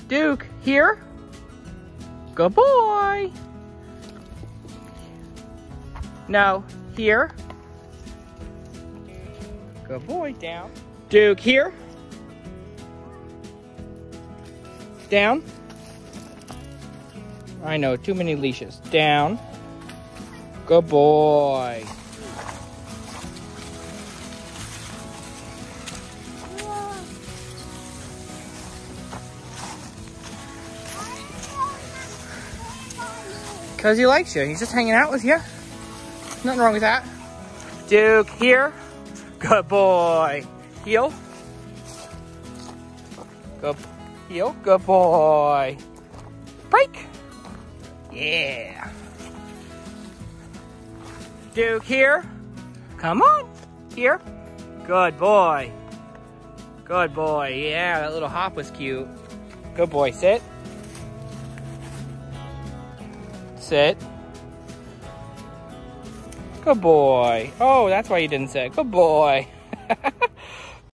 Duke, here. Good boy. No, here. Good boy, down. Duke, here. Down. I know, too many leashes. Down. Good boy. Because he likes you. He's just hanging out with you. Nothing wrong with that. Duke, here. Good boy. Heel. Good. Heel. Good boy. Break. Yeah. Duke, here. Come on. Here. Good boy. Good boy. Yeah, that little hop was cute. Good boy. Sit. Sit. Good boy. Oh, that's why you didn't sit. Good boy.